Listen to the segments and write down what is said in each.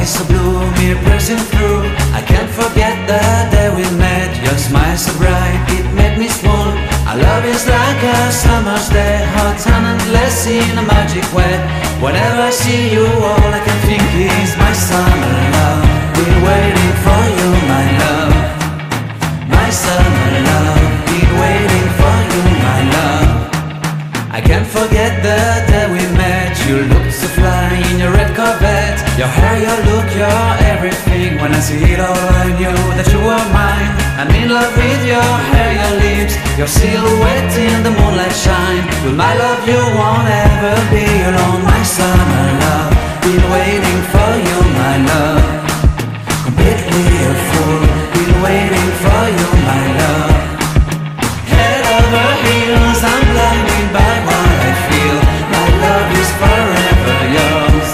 eyes so blue, me pressing through. I can't forget the day we met. Your smile so bright, it made me swoon. Our love is like a summer's day, hot and endless in a magic way. Whenever I see you, all I can think is my summer love. Been waiting for you, my love. My summer love. Been waiting for you, my love. I can't forget the day we met. You looked so fly in your red Corvette. Your hair, your look, your everything. When I see it all, I knew that you were mine. I'm in love with your hair, your lips, your silhouette in the moonlight shine. With my love you won't ever be alone. My summer love, been waiting for you, my love. Completely a fool, been waiting for you, my love. Head over heels, I'm blinded by what I feel. My love is forever yours.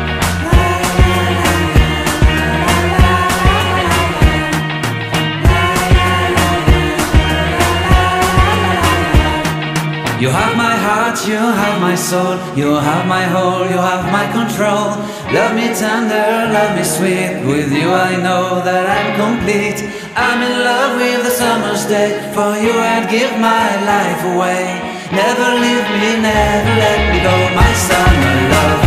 You have my heart, you have my soul, you have my whole, you have my control. Love me tender, love me sweet. With you I know that I'm complete. I'm in love with the summer's day. For you I'd give my life away. Never leave me, never let me go. My summer love,